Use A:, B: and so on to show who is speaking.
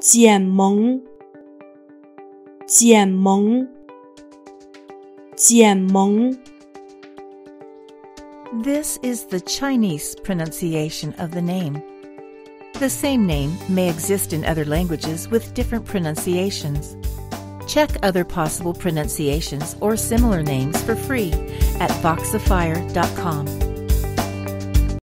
A: Jiǎn-Méng, Jiǎn-Méng, Jiǎn-Méng.
B: This is the Chinese pronunciation of the name. The same name may exist in other languages with different pronunciations. Check other possible pronunciations or similar names for free at Voxifier.com.